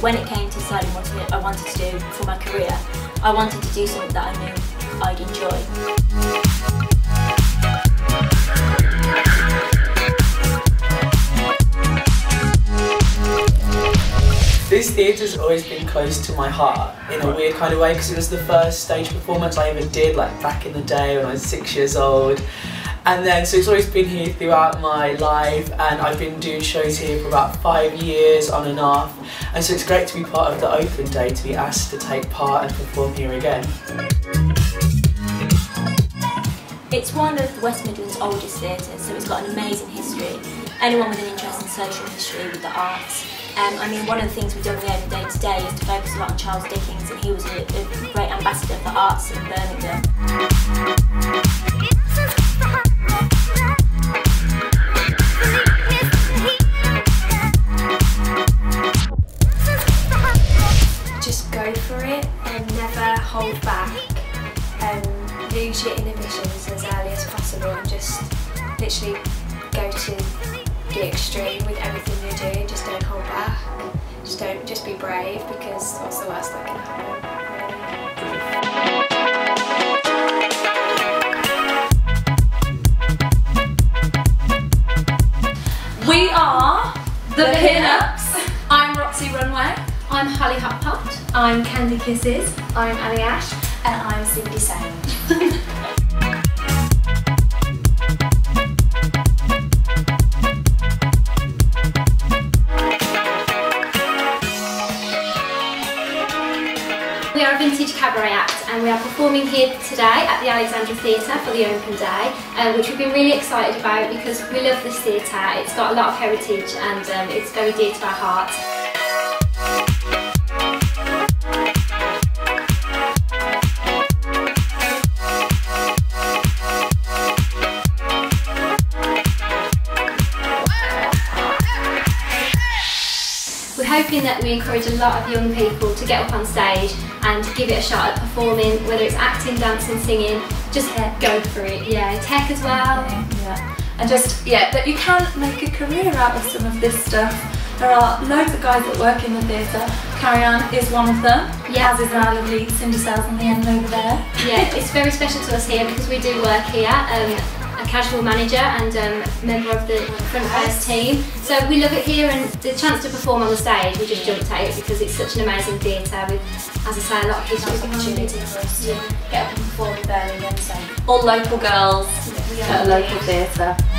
when it came to deciding what I wanted to do for my career, I wanted to do something that I knew I'd enjoy. This theatre's always been close to my heart in a weird kind of way, because it was the first stage performance I ever did, like back in the day when I was 6 years old. And then, so it's always been here throughout my life, and I've been doing shows here for about 5 years on and off. And so it's great to be part of the open day, to be asked to take part and perform here again. It's one of the West Midlands' oldest theatres, so it's got an amazing history. Anyone with an interest in social history, with the arts. I mean, one of the things we've done with the Open Day today is to focus a lot on Charles Dickens, and he was a great ambassador for arts in Birmingham. Just go for it and never hold back. Lose your inhibitions as early as possible and just literally go to the extreme with everything you're doing. Just don't hold back. Just be brave, because what's the worst that can happen, really. We are the Pin-Ups. I'm Roxy Runway. I'm Holly Hotpot. I'm Candy Kisses. I'm Annie Ash. And I'm Cindy Sane. We are a vintage cabaret act, and we are performing here today at the Alexandra Theatre for the Open Day, which we've been really excited about because we love this theatre. It's got a lot of heritage and it's very dear to our hearts. We're hoping that we encourage a lot of young people to get up on stage and give it a shot at performing, whether it's acting, dancing, singing, just go for it. Yeah, tech as well. Yeah. And just, that you can make a career out of some of this stuff. There are loads of guys that work in the theatre. Carrie-Anne is one of them, as is our lovely Cindy Sales on the end over there. Yeah, it's very special to us here because we do work here. A casual manager and member of the front affairs team. So we love it here, and the chance to perform on the stage, we just jumped at it because it's such an amazing theatre with, as I say, a lot of history. It's an opportunity for us to get up and perform in Birmingham. So all local girls at a local theatre.